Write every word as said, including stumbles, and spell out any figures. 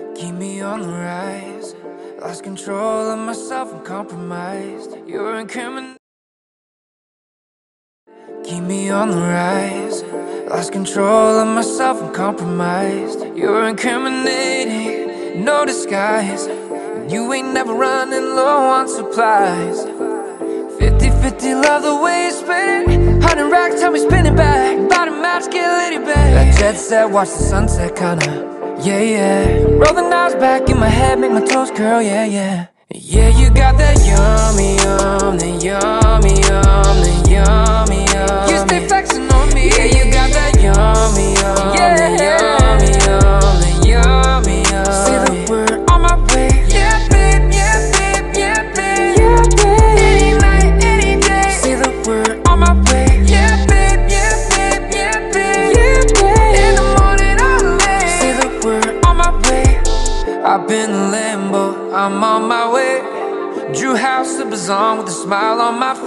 Keep me on the rise. Lost control of myself and compromised. You're incriminating. Keep me on the rise. Lost control of myself and compromised. You're incriminating, no disguise. You ain't never running low on supplies. Fifty fifty, love the way you spin it. Hundred racks, tell me spin it back. Bottom match, get litty back. That jet set, watch the sunset, kinda. Yeah, yeah. Roll the knives back in my head, make my toes curl, yeah, yeah. Yeah, you got that yummy, yum, the yummy, yum, the yummy, yum. You stay flexing on me. Yeah, you got that yummy, yum, yeah, the yummy, yum, the yummy, yum. Say the word, on my way. Yeah, babe, yeah, babe, yeah, babe, yeah, babe. Any night, any day. Say the word, on my way. Yeah, babe, yeah, babe, yeah, babe, yeah, babe. In the morning, I'm late. Say the word, on my way. I've been in limbo, I'm on my way. Drew house, slippers on with a smile on my